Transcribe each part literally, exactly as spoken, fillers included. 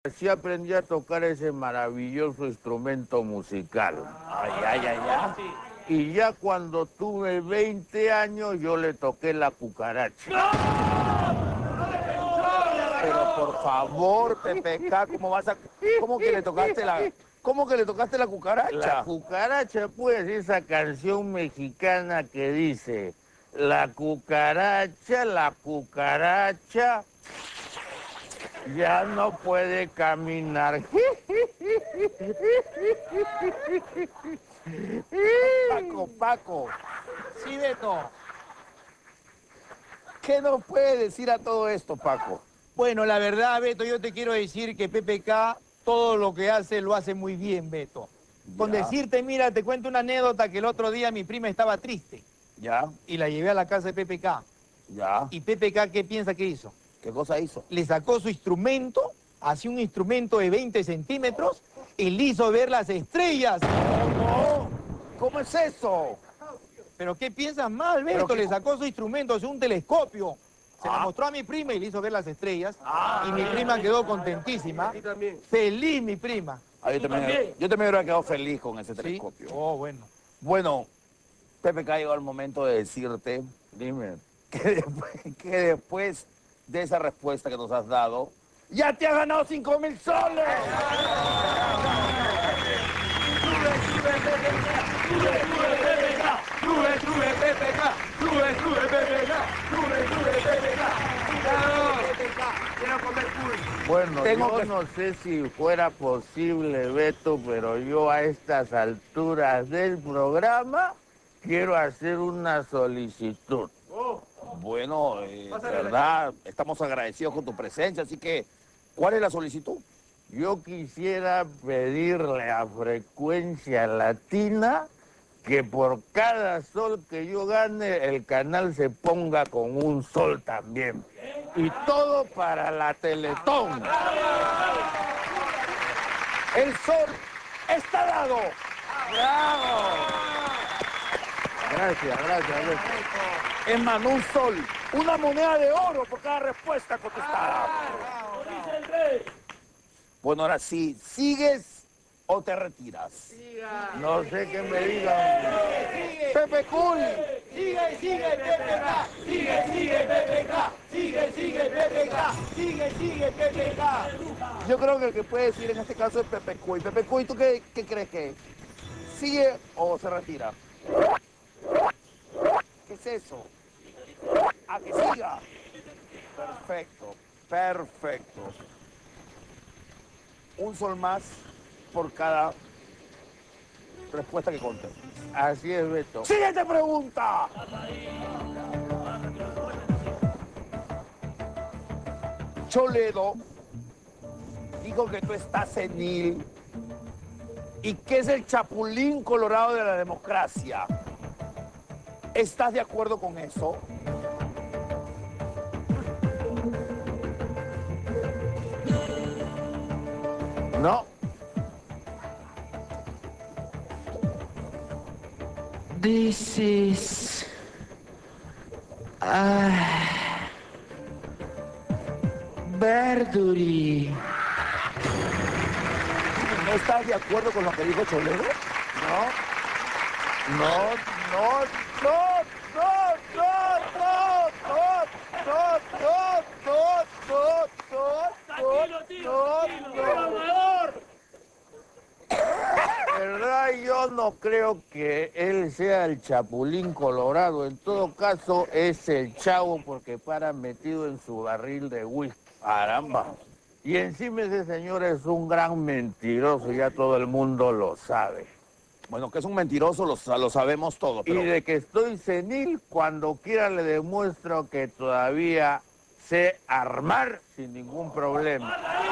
Así aprendí a tocar ese maravilloso instrumento musical. Ay, ay, ay, ay. Y ya cuando tuve veinte años, yo le toqué la cucaracha. Pero por favor, Pepe K, ¿cómo vas a...? ¿Cómo que le tocaste la... ¿Cómo que le tocaste la cucaracha? La cucaracha, pues, esa canción mexicana que dice: la cucaracha, la cucaracha, ya no puede caminar. Paco, Paco. Sí, Beto. ¿Qué nos puede decir a todo esto, Paco? Bueno, la verdad, Beto, yo te quiero decir que Pepe K todo lo que hace lo hace muy bien, Beto. Con Ya. decirte, mira, te cuento una anécdota que el otro día mi prima estaba triste Ya, y la llevé a la casa de Pepe K. ya. ¿Y Pepe K qué piensa que hizo? ¿Qué cosa hizo? Le sacó su instrumento, hacía un instrumento de veinte centímetros y le hizo ver las estrellas. ¿Cómo? ¿Cómo es eso? ¿Pero qué piensas mal, Beto? qué- Le sacó su instrumento, hacia un telescopio. Se la Ah. mostró a mi prima y le hizo ver las estrellas. Ah. Y mi prima quedó contentísima. Feliz mi prima. Ah, yo, también, yo también hubiera quedado feliz con ese ¿Sí? telescopio. Oh, bueno. Bueno, Pepe K, llegó el momento de decirte Dime. que después, que después de esa respuesta que nos has dado, ¡ya te has ganado cinco mil soles! Bueno, Tengo yo que- no sé si fuera posible, Beto, pero yo a estas alturas del programa quiero hacer una solicitud. Bueno, eh, de verdad, estamos agradecidos con tu presencia, así que, ¿cuál es la solicitud? Yo quisiera pedirle a Frecuencia Latina que por cada sol que yo gane, el canal se ponga con un sol también. Y todo para la Teletón. El sol está dado. ¡Bravo! Gracias, gracias, Beto. Es más, no un sol, una moneda de oro por cada respuesta contestada. Bueno, ahora sí, ¿sigues o te retiras? No sé qué me digan. Pepe Cool. Sigue, sigue, Pepe K. Sigue, sigue, Pepe K. Sigue, sigue, Pepe K. Sigue, sigue, Pepe K. Yo creo que el que puede decir en este caso es Pepe Cuy. Pepe Cuy, ¿tú qué, qué crees que sigue o se retira? ¿Qué es eso? A que siga. Perfecto, perfecto. Un sol más por cada respuesta que contestes. Así es, Beto. Siguiente pregunta. Choledo dijo que tú estás senil y que es el chapulín colorado de la democracia. ¿Estás de acuerdo con eso? No, This is... Ah... Verduri. ¿No estás de acuerdo con lo que dijo Choledo? no, no, no, no, no, no, no, no, no, no, no, no, no, no, no. ¿Verdad? Yo no creo que él sea el chapulín colorado. En todo caso, es el chavo porque para metido en su barril de whisky. Caramba. Y encima ese señor es un gran mentiroso, ya todo el mundo lo sabe. Bueno, que es un mentiroso, lo, lo sabemos todos, pero... Y de que estoy senil, cuando quiera le demuestro que todavía sé armar sin ningún problema.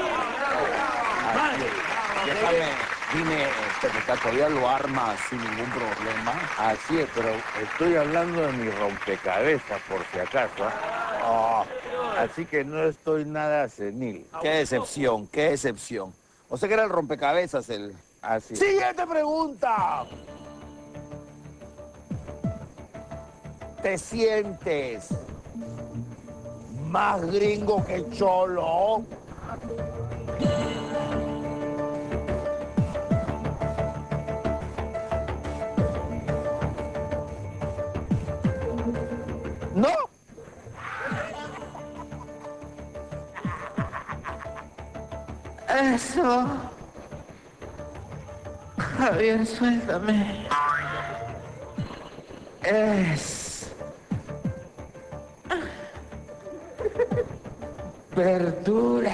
Así es. Déjame, dime, Pepe K, ¿todavía lo armas sin ningún problema? Así es, pero estoy hablando de mi rompecabezas, por si acaso. ¿Ah? Oh, así que no estoy nada senil. Qué decepción, qué decepción. O sea que era el rompecabezas el... Así es. Siguiente pregunta. ¿Te sientes más gringo que Cholo? Eso. Javier, suéltame. Es... verdura.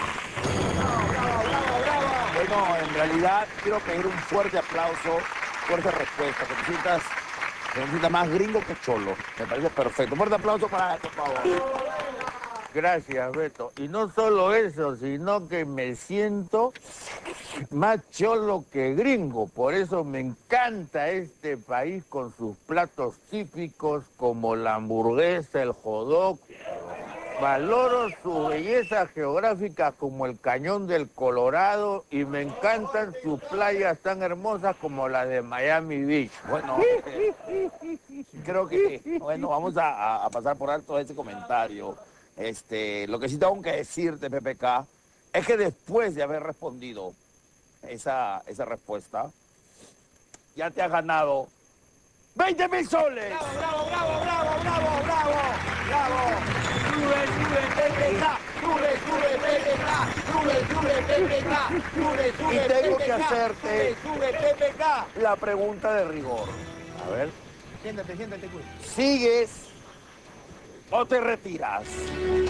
Bueno, en realidad quiero pedir un fuerte aplauso por esa respuesta, que te sientas, que te sientas más gringo que cholo. Me parece perfecto. Fuerte aplauso para esto, por favor. Gracias, Beto. Y no solo eso, sino que me siento más cholo que gringo. Por eso me encanta este país con sus platos típicos como la hamburguesa, el hot dog. Valoro su belleza geográfica como el Cañón del Colorado y me encantan sus playas tan hermosas como las de Miami Beach. Bueno, eh, creo que, bueno, vamos a, a pasar por alto ese comentario. Este, lo que sí tengo que decirte, P P K, es que después de haber respondido esa, esa respuesta, ya te has ganado veinte mil soles. Bravo, bravo, bravo, bravo, bravo, bravo. Sube, sube, P P K. Sube, sube, P P K. Sube, sube, P P K. Sube, sube, Y tengo P P K. que hacerte Sube, sube, P P K. la pregunta de rigor. A ver, Siéntate, siéntate, pues. ¿sigues o te retiras? Sigue,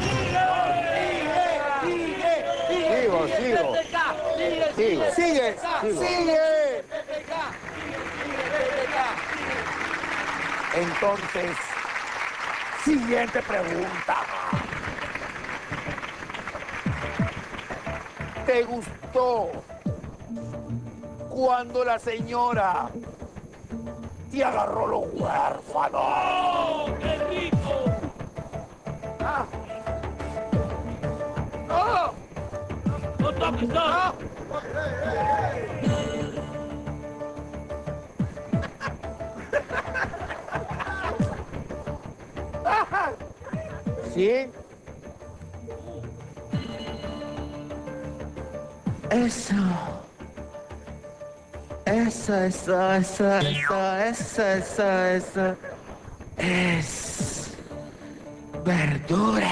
sigue, sigue. Sigo, sigue, sigo. P P K. Sigue, Sigo. sigue. ¡Sigue! Sigo. ¡Sigue! P P K. Sigue, sigue, P P K. Entonces, siguiente pregunta. ¿Te gustó cuando la señora te agarró los huérfanos? ¡Oh, qué rico! Ah, ¡Oh! ¡No toques, no! ¿Sí? Eso. Eso, eso, eso, eso, eso, eso, eso. Es... verdura.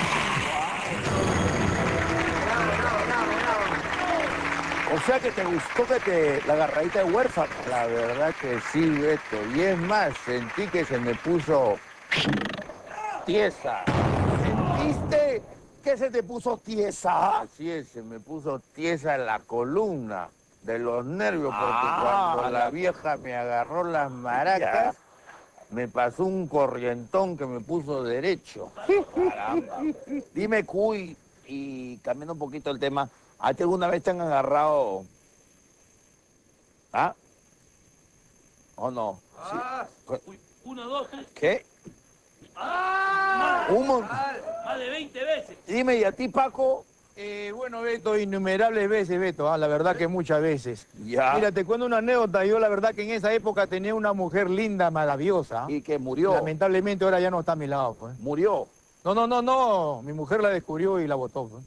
o sea que te gustó que te la agarradita de huérfano. La verdad que sí, Beto. Y es más, sentí que se me puso tiesa. ¿Viste que se te puso tiesa? Así es, se me puso tiesa la columna de los nervios, porque Ah, cuando la- la vieja me agarró las maracas, me pasó un corrientón que me puso derecho. Caramba. Dime, Cuy, y cambiando un poquito el tema, ¿a ti alguna vez te han agarrado? ¿Ah? ¿O no? Sí. Ah, uy, uno, dos, tres. ¿Qué? ¡Ah! Un mon- Más de veinte veces. Dime, ¿y a ti, Paco? Eh, bueno, Beto, innumerables veces, Beto, ah, la verdad que muchas veces. Ya. Mira, te cuento una anécdota. Yo la verdad que en esa época tenía una mujer linda, maravillosa. Y que murió. Lamentablemente ahora ya no está a mi lado, pues. Murió. No, no, no, no. Mi mujer la descubrió y la botó, pues.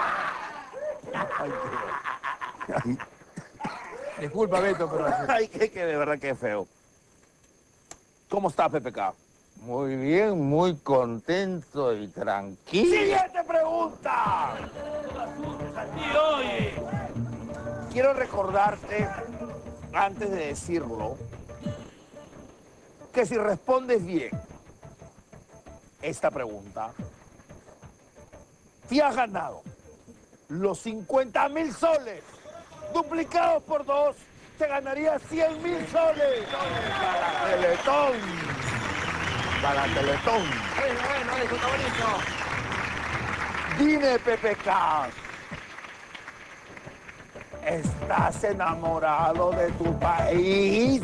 Disculpa, Beto, pero así. Ay, que, que de verdad que feo. ¿Cómo está, P P K? Muy bien, muy contento y tranquilo. ¡Siguiente pregunta! No asustes a ti, oye. Quiero recordarte, antes de decirlo, que si respondes bien esta pregunta, te has ganado los cincuenta mil soles. Duplicados por dos, te ganarías cien mil soles. Para Teletón. Para Teletón. Bueno, bueno, eso está bonito. Dime, P P K, ¿estás enamorado de tu país?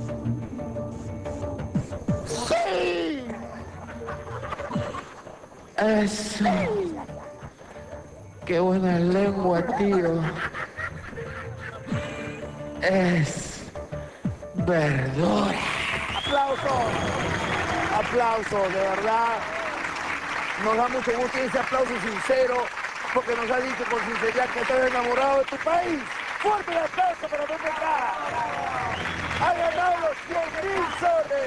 ¡Sí! Eso. Qué buena lengua, tío. Es... verdura. ¡Aplausos! ¡Aplausos, de verdad! Nos da mucho gusto ese aplauso sincero, porque nos ha dicho con sinceridad que estás enamorado de tu país. ¡Fuerte el aplauso para P P K! ¡Ha ganado los cien mil soles!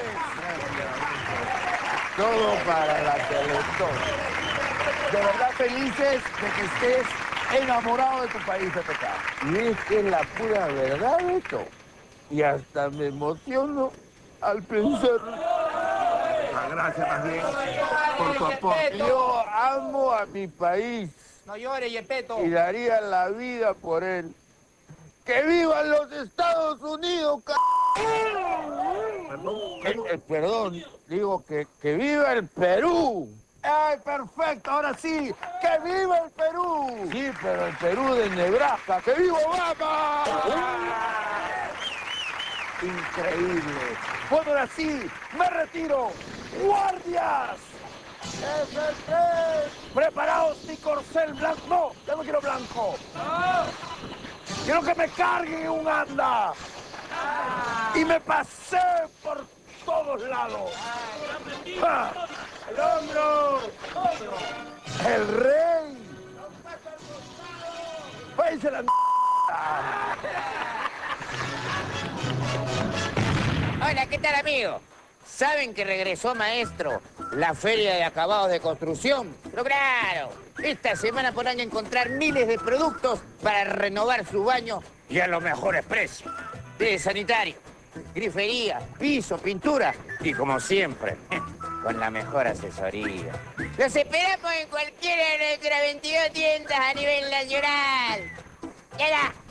Todo para la Teletón. De verdad felices de que estés enamorado de tu país, P P K. Y es que es la pura verdad esto. Y hasta me emociono al pensar. Muchas gracias más bien por tu aporte. Yo amo a mi país No llores, Yepeto. y daría la vida por él. ¡Que vivan los Estados Unidos, c... Perdón, Eh, eh, perdón, digo que, que viva el Perú. ¡Ay, perfecto! Ahora sí, ¡que viva el Perú! Sí, pero el Perú de Nebraska. ¡Que viva Obama! Increíble. Bueno, ahora sí, me retiro. ¡Guardias! F tres. ¿Preparados mi corcel blanco? No, ya no quiero blanco. Quiero que me carguen en un anda. Y me pasé por todos lados. ¡Ja! ¡El hombro! ¡El rey! ¡Váyanse la m***! Hola, ¿qué tal, amigo? ¿Saben que regresó, maestro, la feria de acabados de construcción? Pero claro, esta semana podrán encontrar miles de productos para renovar su baño y a los mejores precios. De sanitario, grifería, piso, pintura y, como siempre, con la mejor asesoría. Los esperamos en cualquiera de nuestras veintidós tiendas a nivel nacional. ¡Ya!